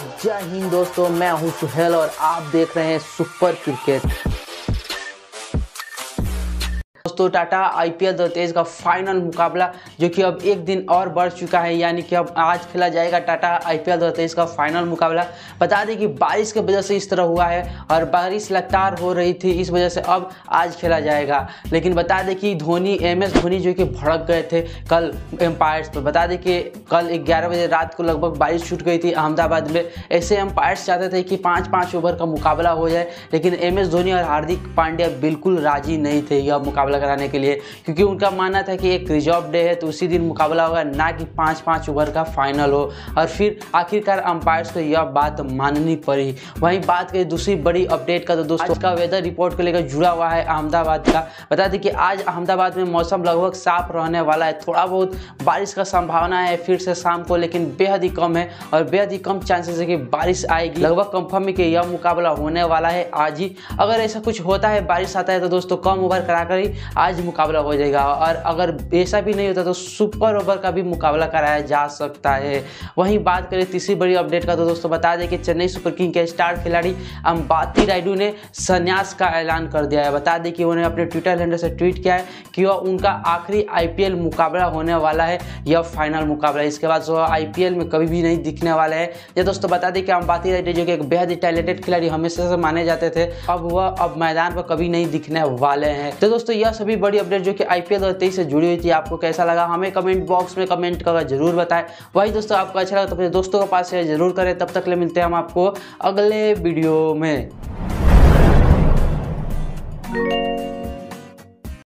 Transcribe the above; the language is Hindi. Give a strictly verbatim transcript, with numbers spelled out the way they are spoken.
जय हिंद दोस्तों, मैं हूं सुहेल और आप देख रहे हैं सुपर क्रिकेट। दोस्तों टाटा आईपीएल दो हज़ार तेईस का फाइनल मुकाबला जो कि अब एक दिन और बढ़ चुका है, यानी कि अब आज खेला जाएगा टाटा आईपीएल दो हज़ार तेईस का फाइनल मुकाबला। बता दें कि बारिश की वजह से इस तरह हुआ है और बारिश लगातार हो रही थी, इस वजह से अब आज खेला जाएगा। लेकिन बता दें कि धोनी एम एस धोनी जो कि भड़क गए थे कल एम्पायर्स पर। बता दें कि कल ग्यारह बजे रात को लगभग बारिश छूट गई थी अहमदाबाद में। ऐसे एम्पायर्स चाहते थे कि पाँच पाँच ओवर का मुकाबला हो जाए, लेकिन एम एस धोनी और हार्दिक पांड्या बिल्कुल राजी नहीं थे यह मुकाबला कराने के लिए, क्योंकि उनका मानना था कि एक रिजर्व डे है तो उसी दिन मुकाबला होगा, ना कि पाँच पाँच ओवर का फाइनल हो। और फिर आखिरकार अंपायर्स को यह बात माननी पड़ी। वहीं बात करें दूसरी बड़ी अपडेट का, तो दोस्तों का वेदर रिपोर्ट को लेकर जुड़ा हुआ है अहमदाबाद का। बता दें कि आज अहमदाबाद में मौसम लगभग साफ रहने वाला है। थोड़ा बहुत बारिश का संभावना है फिर से शाम को, लेकिन बेहद ही कम है और बेहद ही कम चांसेस है कि बारिश आएगी। लगभग कंफर्म है कि यह मुकाबला होने वाला है आज ही। अगर ऐसा कुछ होता है, बारिश आता है, तो दोस्तों कम ओवर कराकर ही आज मुकाबला हो जाएगा। और अगर ऐसा भी नहीं होता तो सुपर ओवर का भी मुकाबला कराया जा सकता है। वहीं बात करें तीसरी बड़ी अपडेट का, तो दोस्तों बता दें कि चेन्नई सुपर किंग के स्टार खिलाड़ी अंबाती रायडू ने संन्यास का ऐलान कर दिया है। बता दें कि उन्होंने अपने ट्विटर हैंडल से ट्वीट किया है कि वह उनका आखिरी आईपीएल मुकाबला होने वाला है, यह फाइनल मुकाबला। इसके बाद वह आईपीएल में कभी भी नहीं दिखने वाले हैं। ये दोस्तों बता दें कि अंबाती रायडू जो कि एक बेहद ही टैलेंटेड खिलाड़ी हमेशा से माने जाते थे, अब वह अब मैदान पर कभी नहीं दिखने वाले हैं। तो दोस्तों यह सभी बड़ी अपडेट जो कि आईपीएल दो हज़ार तेईस से जुड़ी हुई थी, आपको कैसा लगा हमें कमेंट बॉक्स में कमेंट करके जरूर बताएं। वही दोस्तों आपको अच्छा लगा तो अपने दोस्तों के पास शेयर जरूर करें। तब तक ले मिलते हैं हम आपको अगले वीडियो में।